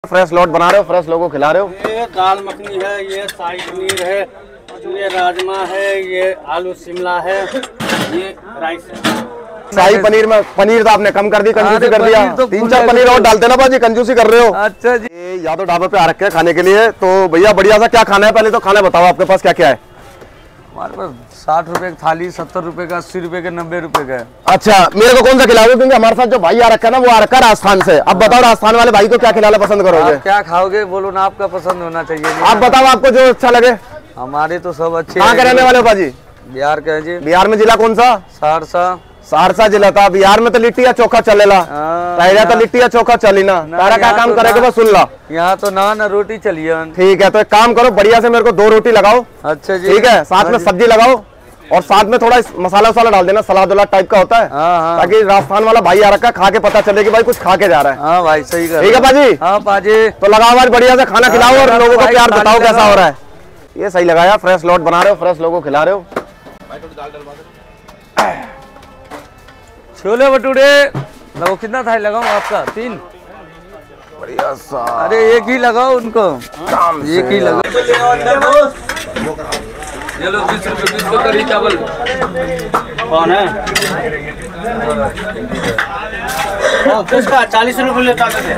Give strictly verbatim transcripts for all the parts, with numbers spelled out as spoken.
Fresh lot बना रहे हो, फ्रेश लोगों को खिला रहे हो। ये दाल मखनी है, ये शाही पनीर है, ये राजमा है, ये आलू शिमला है, ये राइस है। शाही पनीर में पनीर तो आपने कम कर दी, कंजूसी कर दिया। तो तीन चार पनीर और डालते ना बाजी, कंजूसी कर रहे हो। अच्छा जी, यादव ढाबे पे आ रखे हैं खाने के लिए। तो भैया बढ़िया सा क्या खाना है, पहले तो खाना बताओ आपके पास क्या क्या है। हमारे पास साठ रुपए की थाली, सत्तर रुपए का, अस्सी रुपए का, नब्बे रुपए का है। अच्छा, मेरे को कौन सा खिलाओगे, क्योंकि हमारे साथ जो भाई आ रखा है ना वो आ रखा है राजस्थान से। अब बताओ राजस्थान वाले भाई को क्या खिलाना पसंद करोगे? आप क्या खाओगे बोलो ना, आपका पसंद होना चाहिए। आप बताओ आपको जो अच्छा लगे। हमारे तो सब अच्छे। कहाँ के रहने वाले हो भाजी? बिहार के हैं जी। बिहार में जिला कौन सा? सहरसा। सहरसा जिला था। बिहार में तो लिट्टी या चोखा चलेला, पहले तो लिट्टी या चोखा चली ना। तारा क्या काम करेगा बस सुन ला। यहाँ तो नान रोटी चलिए। ठीक है, तो एक काम करो, बढ़िया से मेरे को दो रोटी लगाओ। अच्छा जी, ठीक है, साथ में सब्जी लगाओ और साथ में थोड़ा मसाला वसाला डाल देना, सलाद वलाद टाइप का होता है, ताकि राजस्थान वाला भाई आ रखा है, खा के पता चले कि भाई कुछ खा के जा रहा है। हाँ भाई सही कर। ठीक है बाजी। हाँ बाजी, तो लगाओ भाई, बढ़िया से खाना खिलाओ और लोगों को प्यार बताओ कैसा हो रहा है। ये सही लगाया, फ्रेश लॉट बना रहे हो, फ्रेश लोगों को खिला रहे हो। छोले भटूरे लगाओ। कितना थाली लगाऊं आपका? तीन। बढ़िया सा। अरे एक ही लगाओ उनको, एक ही लगाओ। ये लो बीस रुपए बीस रुपए करी चावल। कौन है? किसका? चालीस रुपए लेता है।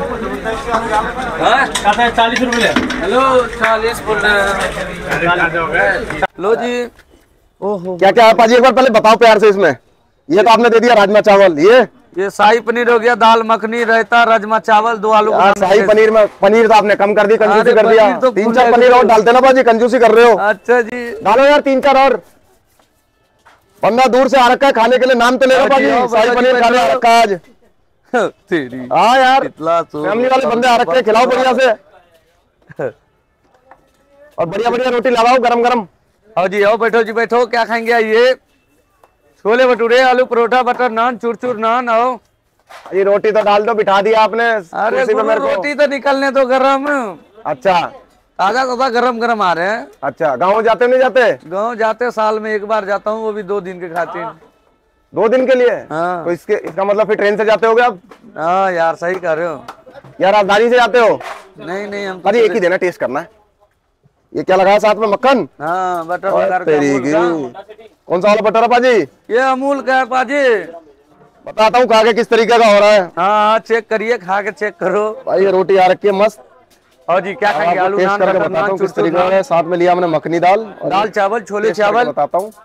हाँ चालीस रुपए ले। हेलो चालीस बोल रहे हैं। लो जी। ओहो, क्या क्या है पाजी, एक बार पहले बताओ प्यार से। इसमें ये तो आपने दे दिया राजमा चावल, ये ये शाही पनीर हो गया, दाल मखनी, रायता, राजमा चावल, दो आलू। शाही पनीर में पनीर तो आपने कम कर दी, कंजूसी कर दिया। तो तीन चार पनीर और डालते ना बाजी, कंजूसी कर रहे हो। अच्छा जी, डालो यार तीन चार और। बंदा दूर से आ रखा है खाने के लिए, नाम तो ले लो बाजी। शाही पनीर खाने आ रखा है आज। तेरी हाँ यार, फैमिली वाले बंदे आ रखे हैं, खिलाओ बढ़िया से और बढ़िया बढ़िया रोटी लगाओ गरम गरम। आओ जी, आओ बैठो जी, बैठो। क्या खाएंगे? आइए, छोले भटूरे, आलू परोठा, बटर नान, चूर चूर नान। आओ, ये रोटी तो डाल दो, बिठा दिया आपने। अरे रोटी तो निकलने तो गरम। अच्छा, ताजा ताजा गरम गरम आ रहे हैं। अच्छा, गाँव जाते नहीं जाते? गाँव जाते साल में एक बार जाता हूँ, वो भी दो दिन के खातिर। दो दिन के लिए? हाँ। तो इसके इसका मतलब फिर ट्रेन से जाते होगे आप? हाँ यार सही कर रहे हो यार। राजधानी से जाते हो? नहीं नहीं, हम अरे एक ही देना, टेस्ट करना है। ये क्या लगाया साथ में? मक्खन? हाँ, बटर। कौन सा वाला बटर है पाजी? ये अमूल का है पाजी। बताता हूँ खा के किस तरीके का हो रहा है। हाँ चेक करिए, खा के चेक करो भाई। ये रोटी आ रखी है मस्त। और जी क्या खाएंगे? आलू नान, बटर नान, किस तरीके का है। साथ में लिया हमने मखनी दाल, दाल चावल, छोले चावल। बताता हूँ।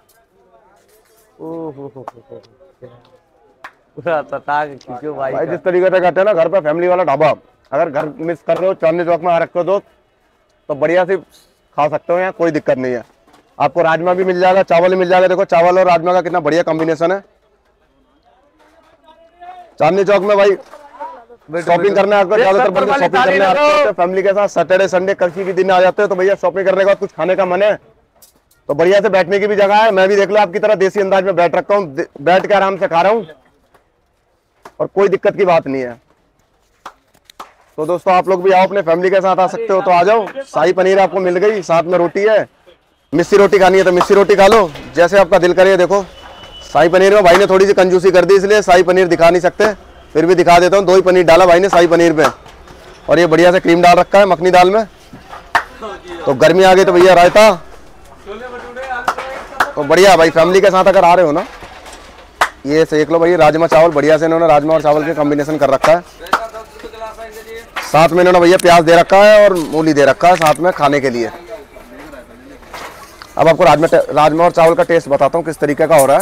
पूरा तटाक खींचो भाई। भाई जिस तरीके से कहते हैं ना, घर पे फैमिली वाला ढाबा, अगर घर मिस कर रहे हो, चांदनी चौक में आ रखे हो दोस्त, तो बढ़िया से खा सकते हो, यहाँ कोई दिक्कत नहीं है। आपको राजमा भी मिल जाएगा, चावल भी मिल जाएगा। देखो चावल और राजमा का कितना बढ़िया कॉम्बिनेशन है। चांदनी चौक में भाई शॉपिंग करने आपको ज्यादातर बंदे शॉपिंग करने आते हैं फैमिली के साथ। सैटरडे संडे किसी भी दिन आ जाते हैं, तो भैया शॉपिंग करने के बाद कुछ खाने का मन है तो बढ़िया से बैठने की भी जगह है। मैं भी देख लो आपकी तरह देसी अंदाज में बैठ रखा हूँ, बैठ के आराम से खा रहा हूँ और कोई दिक्कत की बात नहीं है। तो दोस्तों आप लोग भी आओ, अपने फैमिली के साथ आ सकते हो तो आ जाओ। शाही पनीर आपको मिल गई, साथ में रोटी है। मिस्सी रोटी खानी है तो मिस्सी रोटी खा लो, जैसे आपका दिल करे। देखो शाही पनीर में भाई ने थोड़ी सी कंजूसी कर दी, इसलिए शाही पनीर दिखा नहीं सकते, फिर भी दिखा देता हूँ। दो ही पनीर डाला भाई ने शाही पनीर पे, और ये बढ़िया से क्रीम डाल रखा है मखनी दाल में। तो गर्मी आ गई तो भैया रायता तो बढ़िया। भाई फैमिली के साथ अगर आ रहे हो ना, ये सेक लो भाई। राजमा चावल बढ़िया से इन्होंने राजमा और चावल के कॉम्बिनेशन कर रखा है। साथ में इन्होंने भैया प्याज दे रखा है और मूली दे रखा है साथ में खाने के लिए। अब आपको राजमा राजमा और चावल का टेस्ट बताता हूँ किस तरीके का हो रहा है।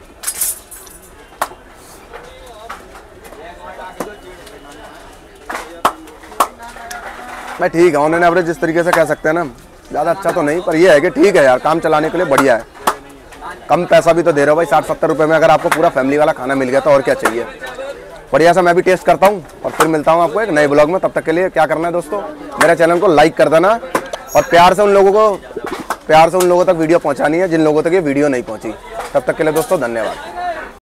मैं ठीक है, उन्होंने एवरेज जिस तरीके से कह सकते हैं ना, ज़्यादा अच्छा तो नहीं, पर ये है कि ठीक है यार, काम चलाने के लिए बढ़िया है। कम पैसा भी तो दे रहे हो भाई, साठ सत्तर रुपए में अगर आपको पूरा फैमिली वाला खाना मिल गया तो और क्या चाहिए। बढ़िया सा मैं भी टेस्ट करता हूँ और फिर मिलता हूँ आपको एक नए ब्लॉग में। तब तक के लिए क्या करना है दोस्तों, मेरे चैनल को लाइक कर देना और प्यार से उन लोगों को प्यार से उन लोगों तक वीडियो पहुँचानी है जिन लोगों तक ये वीडियो नहीं पहुँची। तब तक के लिए दोस्तों धन्यवाद।